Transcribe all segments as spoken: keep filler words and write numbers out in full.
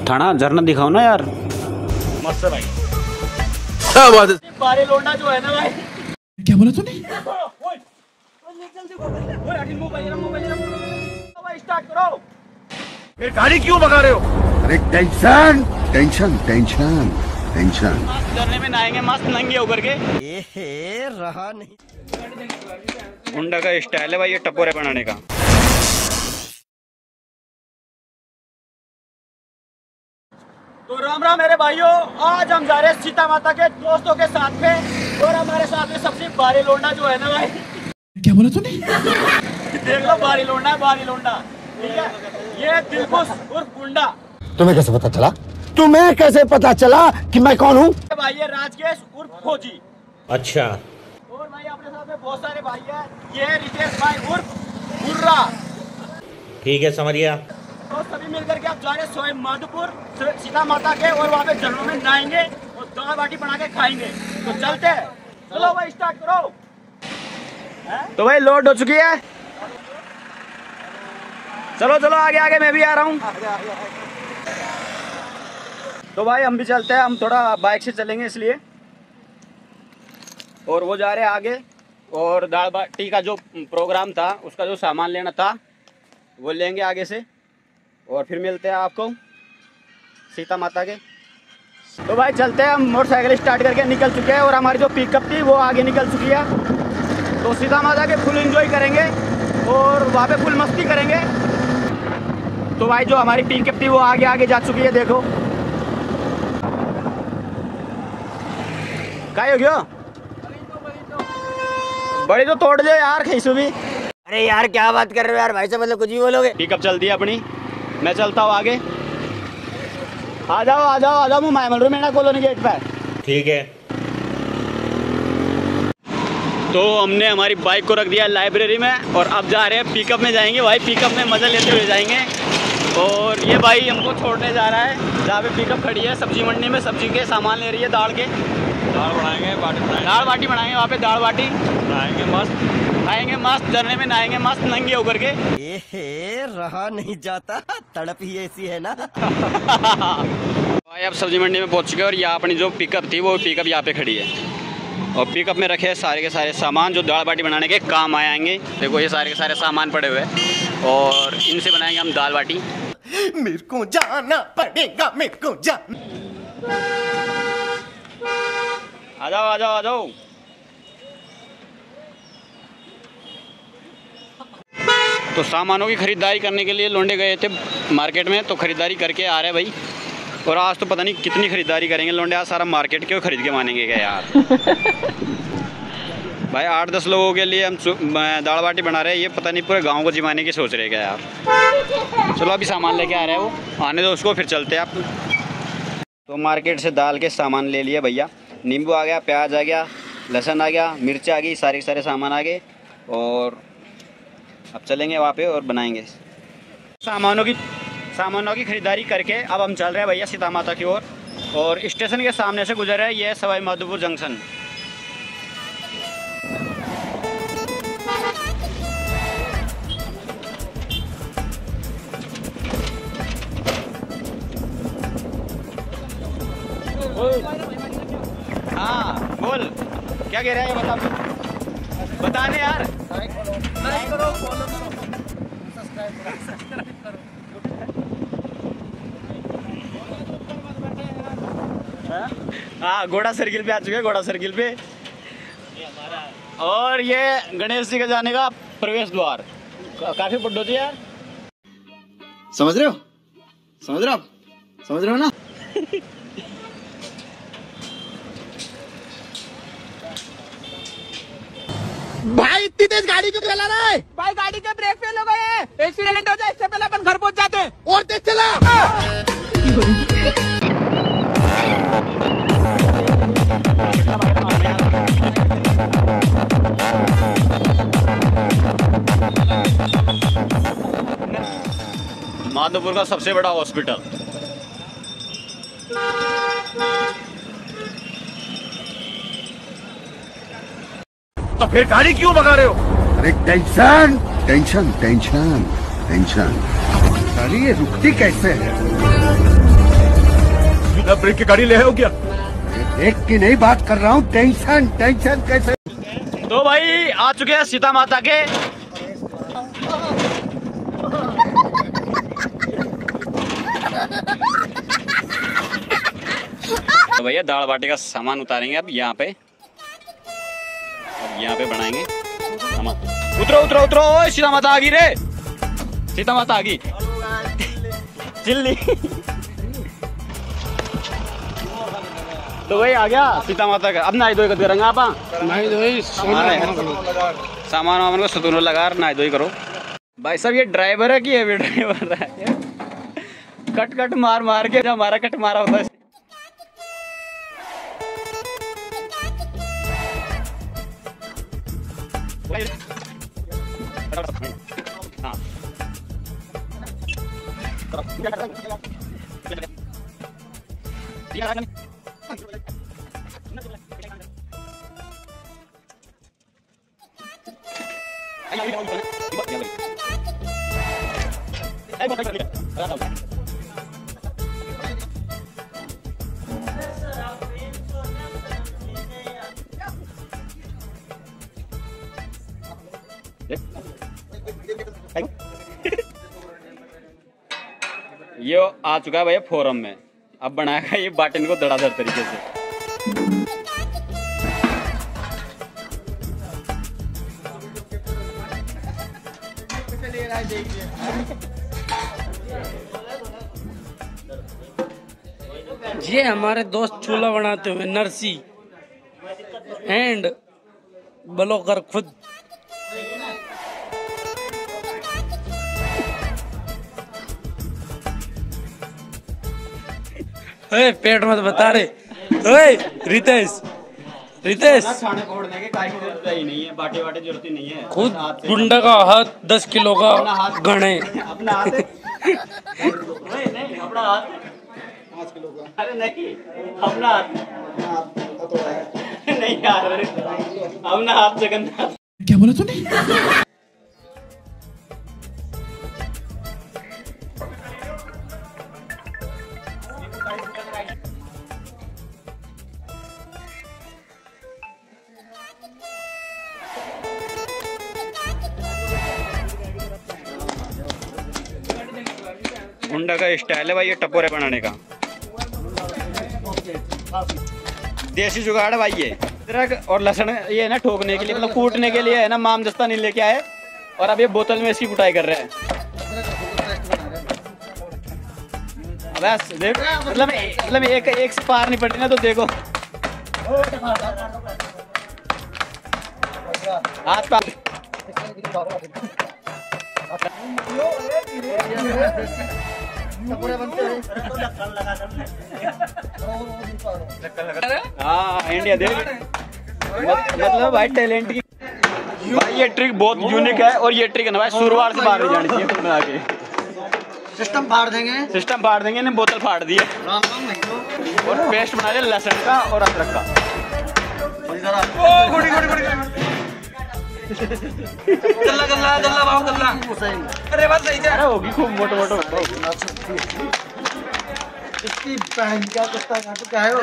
ठाना झरना दिखाओ ना यार। मस्त भाई, क्या बात है। बारे लौंडा जो है ना भाई। क्या बोला तूने? स्टार्ट करो। फिर गाड़ी क्यों भगा रहे हो? अरे टेंशन टेंशन टेंशन टेंशन। झरने में नहाएंगे मस्त नंगे होकर के। ए रहा नहीं। गुंडा का स्टाइल है भाई ये टपोरे बनाने का। तो राम राम मेरे भाइयों, आज हम जा रहे हैं सीता माता के दोस्तों के साथ में, और हमारे साथ में सबसे भारी लोंडा जो है ना भाई। क्या बोला तूने? देख लो, भारी लोंडा है, भारी लोंडा, ठीक है। ये दिलखुश उर्फ गुंडा। तुम्हें कैसे पता चला? तुम्हें कैसे पता चला कि मैं कौन हूँ? भाई ये राजकेश उर्फ फौजी। अच्छा। और भाई अपने साथ में बहुत सारे भाई हैं। ये रितेश भाई उर्फ बुर्रा। ठीक है, समझ गया। तो सभी मिलकर के आप जा रहे हैं सोए माधोपुर सीता माता के, और वहाँ पे झरनों में नहाएंगे और दाल बाटी बना के खाएंगे। तो चलते हैं, चलो भाई स्टार्ट करो। तो भाई लोड हो चुकी है, चलो चलो आगे आगे, मैं भी आ रहा हूँ। तो भाई हम भी चलते हैं, हम थोड़ा बाइक से चलेंगे इसलिए। और वो जा रहे हैं आगे, और दाल बाटी का जो प्रोग्राम था उसका जो सामान लेना था वो लेंगे आगे से, और फिर मिलते हैं आपको सीता माता के। तो भाई चलते हैं, हम मोटरसाइकिल स्टार्ट करके निकल चुके हैं, और हमारी जो पिकअप थी वो आगे निकल चुकी है। तो सीता माता के फुल एंजॉय करेंगे और वहाँ पे फुल मस्ती करेंगे। तो भाई जो हमारी पिकअप थी वो आगे आगे जा चुकी है, देखो क्या हो गया। बड़ी तो तोड़ दे यार खींचू भी। अरे यार क्या बात कर रहे हो यार, भाई से मतलब कुछ भी बोलोगे। पिकअप चलती है अपनी, मैं चलता हूँ आगे। आ जाओ आ जाओ आ जाओ, मैं मायमल रू मेरा कॉलोनी गेट पर। ठीक है। तो हमने हमारी बाइक को रख दिया लाइब्रेरी में, और अब जा रहे हैं पिकअप में जाएंगे। भाई पिकअप में मज़ा लेते हुए जाएंगे। और ये भाई हमको छोड़ने जा रहा है जहाँ पे पिकअप खड़ी है, सब्जी मंडी में सब्जी के सामान ले रही है, दाल के। दाल बनाएंगे, बाटी बनाएंगे। दाल बाटी बनाएंगे वहाँ पे, दाल बाटी बनाएंगे मस्त, खाएंगे मस्त, झरने में नहाएंगे मस्त नंगे होकर के। ए रहा नहीं जाता, तड़प ही ऐसी है ना। भाई अब सब्जी मंडी में पहुँच चुके, और यहाँ अपनी जो पिकअप थी वो पिकअप यहाँ पे खड़ी है, और पिकअप में रखे सारे के सारे सामान जो दाल बाटी बनाने के काम आएंगे। देखो ये सारे के सारे सामान पड़े हुए हैं, और इनसे बनाएंगे हम दाल बाटी। मेरे को जाना पड़ेगा, मेरे को जाना। आ जाओ आ जाओ आ जाओ। तो सामानों की खरीदारी करने के लिए लोंडे गए थे मार्केट में, तो खरीदारी करके आ रहे भाई। और आज तो पता नहीं कितनी खरीदारी करेंगे लोंडे, आज सारा मार्केट क्यों खरीद के मानेंगे क्या यार। भाई आठ दस लोगों के लिए हम दाल बाटी बना रहे हैं, ये पता नहीं पूरे गांव को जिमाने की सोच रहे क्या यार। चलो अभी सामान लेके आ रहे हैं वो, आने दो उसको, फिर चलते हैं आप। तो मार्केट से दाल के सामान ले लिए भैया, नींबू आ गया, प्याज आ गया, लहसुन आ गया, मिर्च आ गई, सारे सारे सामान आ गए। और अब चलेंगे वहाँ पे और बनाएंगे। सामानों की सामानों की खरीदारी करके अब हम चल रहे हैं भैया सीता माता की ओर, और, और स्टेशन के सामने से गुजर रहे हैं, ये सवाई माधोपुर जंक्शन। हाँ बोल, क्या कह रहा है ये बता, बताने यार। लाइक करो, फॉलो करो, सब्सक्राइब करो। हाँ घोड़ा सर्किल पे आ चुके हैं, घोड़ा सर्किल पे। और ये गणेश जी का जाने का प्रवेश द्वार, काफी बड़ा होती है यार। समझ रहे हो? समझ रहे हो? समझ रहे हो ना? भाई इतनी तेज गाड़ी क्यों चला रहा है? भाई गाड़ी के ब्रेक फेल हो गए हैं, एक्सीडेंट हो जाए इससे पहले अपन घर पहुंच जाते हैं। और तेज चला। माधोपुर का सबसे बड़ा हॉस्पिटल। तो फिर गाड़ी क्यों भगा रहे हो? अरे टेंशन टेंशन टेंशन टेंशन। गाड़ी ये रुकती कैसे है? बिना ब्रेक की गाड़ी ले आए हो क्या? देख की नहीं बात कर रहा हूँ, टेंशन टेंशन कैसे। तो भाई आ चुके हैं सीता माता के तो भैया दाल बाटी का सामान उतारेंगे अब यहाँ पे, अब यहाँ पे बनाएंगे सामान। उतरो उतरो उतरो, ओए सीता माता आ गई रे, सीता माता आ गई चिल्ली। तो भाई आ गया सीता माता का। अब नाई धोई कर रंगा आप सामान वामान को सतून लगा नाई धोई करो। भाई साहब ये ड्राइवर है कि ये भी ड्राइवर है? कट कट मार मार के जो हमारा कट मारा होता है। हाँ। ये आ चुका है भैया फोरम में, अब बनाएगा ये बाटन को धड़ाधड़ तरीके से। ये हमारे दोस्त चूल्हा बनाते हुए नरसी एंड ब्लॉगर खुद। ए, पेट मत बता रे। ओए रितेश रितेश खाने फोड़ने के काई की जरूरत ही नहीं है, बाटे बाटे जरूरत ही नहीं है। खुद गुंडा का हाथ दस किलो का गणे अपना हाथ नहीं नहीं अपना हाथ पाँच किलो का। अरे नहीं अपना हाथ नहीं यार, अपना हाथ जगन्नाथ। क्या बोला तूने? गुंडा का स्टाइल है भाई ये टपोरे बनाने का, देसी जुगाड़ है भाई ये। अदरक और लहसुन ये है ना ठोकने के लिए, मतलब कूटने के लिए है ना, माम दस्ता नहीं लेके आए और अब ये बोतल में इसकी कुटाई कर रहे हैं। बस देख मतलब मतलब एक एक से पार नहीं पड़ती ना, तो देखो हाथ पार। हाँ इंडिया देख मतलब भाई टैलेंट की भाई ये ट्रिक बहुत यूनिक है, और ये ट्रिक है ना भाई शुरुआत से बाहर नहीं जानी चाहिए तुमने आगे। सिस्टम फाड़ देंगे सिस्टम फाड़ देंगे ने बोतल फाड़ दी है और पेस्ट बना दिया लहसुन का और अदरक का। गल्ला गल्ला गल्ला भाव गल्ला। अरे बस सही है। अरे होगी खूब मोटो मोटो। इसकी बहन का कुत्ता काटो क्या है वो?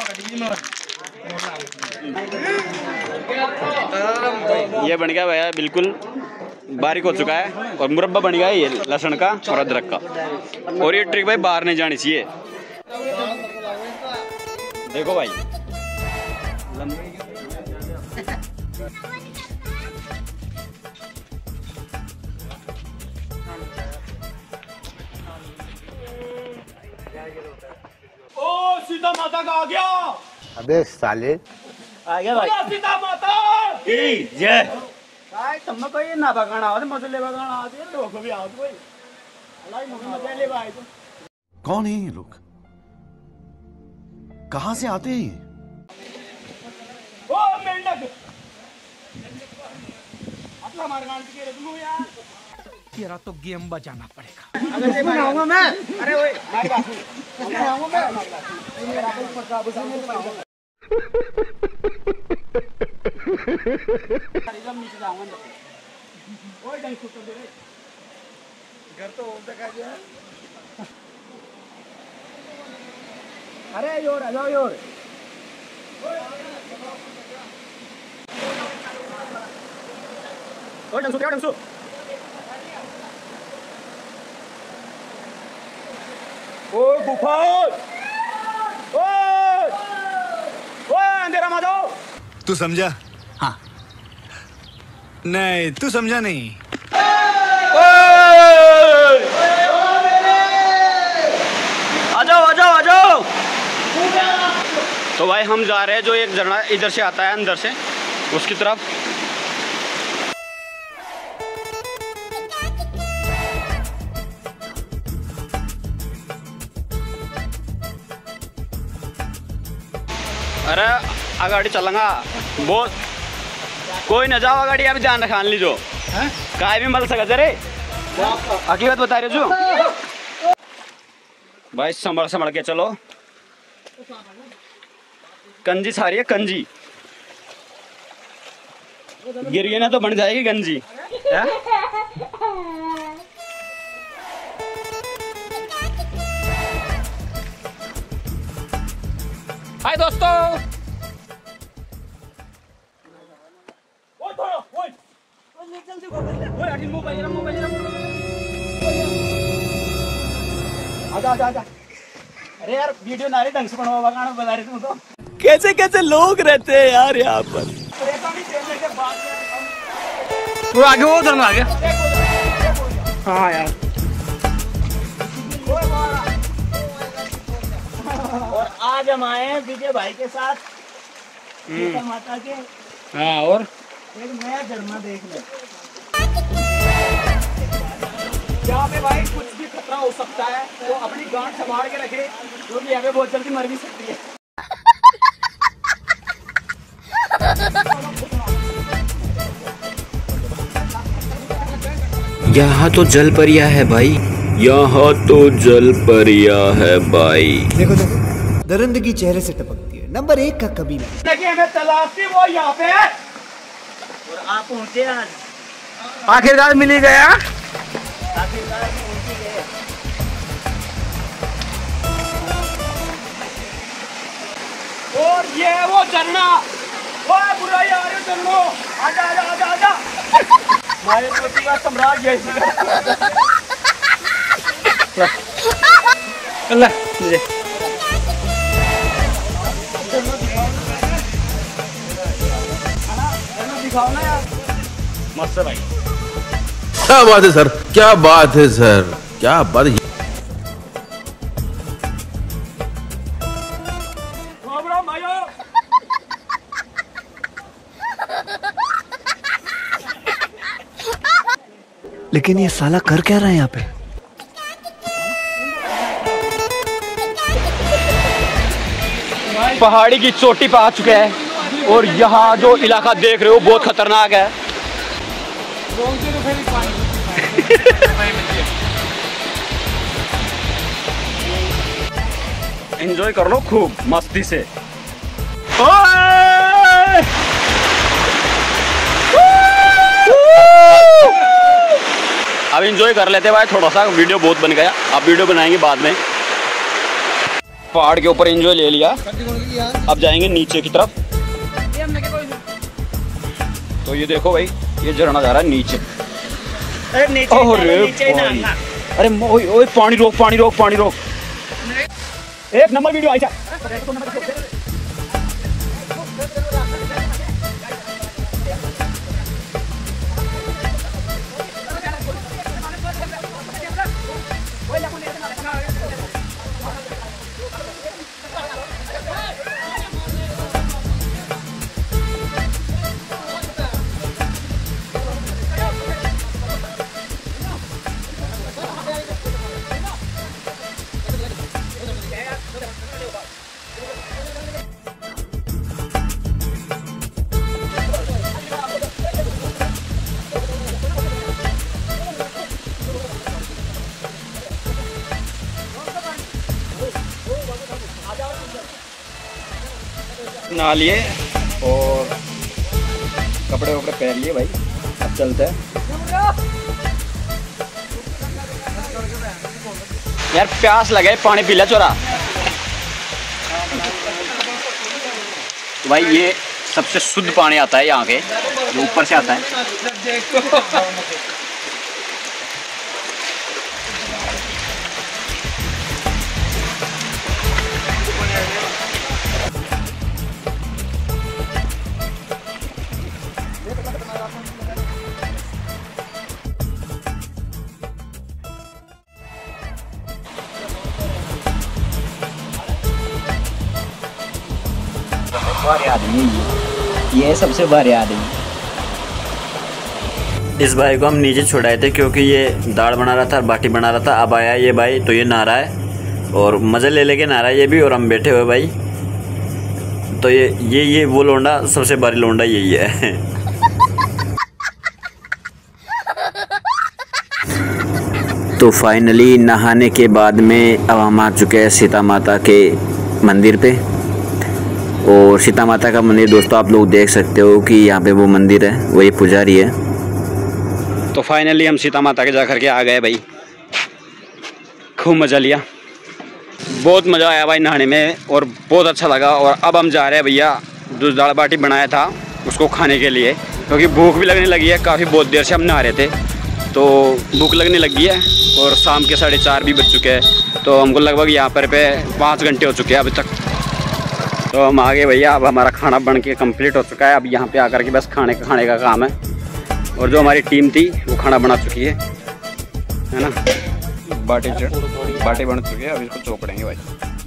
ये बन गया भैया बिल्कुल बारीक हो चुका है, और मुरब्बा बन गया है ये लहसुन का और अदरक का। और ये ट्रिक भाई बाहर नहीं जानी चाहिए। देखो भाई ओ सीता माता का आ गया। अबे साले आ गया भाई सीता माता की जय। काय तुम कोई ना बगाना हो मसले बगाना आते लोग भी आओ कोई अल्लाह मजा ले भाई। तो कौन है ये लोग? कहाँ से आते हैं? ओ मेंढक अपना मारगान के रे तुम यार। तेरा तो गेम बजाना पड़ेगा। अगर मैं आऊंगा मैं। अरे ओए मार बात मैं आऊंगा मैं। घर तो अरे योर आ जाओ योर। ओए डंसू क्या डंसू। ओए बुफार। ओए ओए अंधेरा मत हो। तू समझा? हाँ। नहीं, तू समझा नहीं। आ जाओ आ जाओ आ जाओ। तो भाई हम जा रहे हैं, जो एक झरना इधर से आता है अंदर से, उसकी तरफ। अरे आगाड़ी चलूंगा बहुत, कोई न जाओ आगाड़ी, अभी ध्यान रखान लीजो काय भी मल सका रे, हकीकत बता रहे जो भाई। संभल संभल के चलो, कंजी सारी है कंजी, गिर गई ना तो बन जाएगी गंजी। हाय दोस्तों। आजा आजा आजा। अरे यार वीडियो नारे ढंग से बनवा गाना बता रहे तुम तो। कैसे कैसे लोग रहते हैं यार यहाँ पर। वो आगे वो उधर में आ गया। हाँ यार। और आज हम आए हैं विजय भाई के साथ सीता माता के। हाँ और एक नया झरना देखने। यहाँ पे भाई कुछ भी खतरा हो सकता है, तो अपनी गांठ संभाल के रखे, क्योंकि यहाँ पे बहुत जल्दी मर भी सकती है। यहाँ तो जल परिया है भाई, यहाँ तो जल परिया है भाई। देखो देखो दरिंदगी चेहरे से टपकती है, नंबर एक का कबीला। देखिए हमें तलाश थी, वो यहाँ पे है और आप पहुंचे आज, आखिरकार मिल ही गया। आखिरकार पहुंच ही गए। और ये वो झरना, वो बुरा यार झरनो, आजा आजा आजा आजा। हमारे पति का सम्राट जैसी अल्लाह मुझे दिखाओ ना यार। मस्त है भाई। क्या बात है सर, क्या बात है सर, क्या बात है। लेकिन ये साला कर क्या रहा है यहाँ पे? पहाड़ी की चोटी पे आ चुके हैं, और यहाँ जो इलाका देख रहे हो बहुत खतरनाक है। एंजॉय कर लो खूब मस्ती से। अब एंजॉय कर लेते भाई, थोड़ा सा वीडियो बहुत बन गया, अब वीडियो बनाएंगे बाद में। पहाड़ के ऊपर एंजॉय ले लिया, अब जाएंगे नीचे की तरफ। तो ये देखो भाई, ये झरना जा रहा है नीचे। अरे नीचे अरे नीचे ही नहाना। अरे ओए ओए पानी रोक पानी रोक पानी रोक। एक नंबर वीडियो आई जा। नहा लिए और कपड़े वपड़े पहन लिए भाई, अब चलते हैं। यार प्यास लगे, पानी पी ले चोरा। तो भाई ये सबसे शुद्ध पानी आता है यहाँ के, जो ऊपर से आता है। भारी आदमी है ये ये सबसे भारी आदमी। इस भाई को हम नीचे छुड़ाए थे क्योंकि ये दाल बना रहा था, बाटी बना रहा था। अब आया ये भाई तो ये नहा रहा है और मज़े ले लेके नहा रहा है ये भी, और हम बैठे हुए भाई। तो ये ये ये वो लोंडा, सबसे भारी लोंडा यही है। तो फाइनली नहाने के बाद में अब हम आ चुके हैं सीता माता के मंदिर पे। और सीता माता का मंदिर दोस्तों आप लोग देख सकते हो कि यहाँ पे वो मंदिर है, वही पुजारी है। तो फाइनली हम सीता माता के जा कर के आ गए भाई। खूब मज़ा लिया, बहुत मज़ा आया भाई नहाने में और बहुत अच्छा लगा। और अब हम जा रहे हैं भैया, जो दाल बाटी बनाया था उसको खाने के लिए, क्योंकि भूख भी लगने लगी है। काफ़ी बहुत देर से हम नहा रहे थे तो भूख लगने लगी है। और शाम के साढ़े चार भी बज चुके हैं, तो हमको लगभग यहाँ पर पे पाँच घंटे हो चुके हैं अभी तक। तो हम आ गए भैया, अब हमारा खाना बन के कंप्लीट हो चुका है। अब यहाँ पे आकर के बस खाने का खाने का काम है। और जो हमारी टीम थी वो खाना बना चुकी है, है ना। बाटी बाटी बन चुकी है, अब इसको चौपड़ेंगे भाई।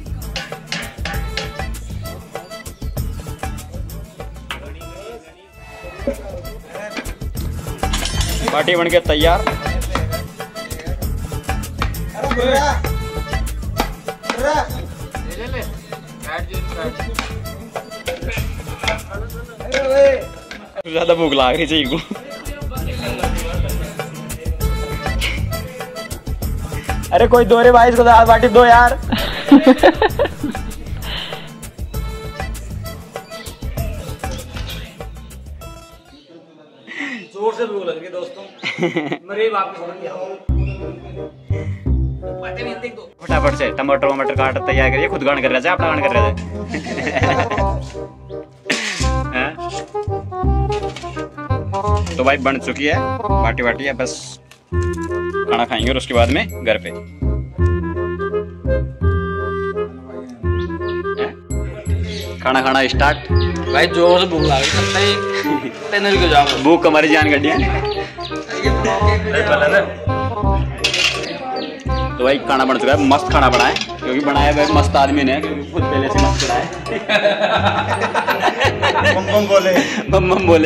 बाटी बन के तैयार। ज्यादा भूख लाग रही चाहिए को। अरे कोई दो रे भाई, इसको दाल बाटी दो यार। जोर से भूख लग रही है दोस्तों। मेरे वापस फटाफट से टमाटर वमाटर काट तैयार करिए। खुद गान कर रहे थे, आप गान कर रहे थे। तो भाई बन चुकी है बाटी वाटी है, बस खाना खाएंगे और उसके बाद में घर पे। खाना खाना स्टार्ट भाई। जोर से भूख लग रही है, भूख हमारी जान गड्डिया। तो भाई खाना बन चुका है, मस्त खाना बना है, क्योंकि बनाया भाई मस्त आदमी ने, क्योंकि खुद पहले से मस्त बना है। बम बम बोले बम बम बोले।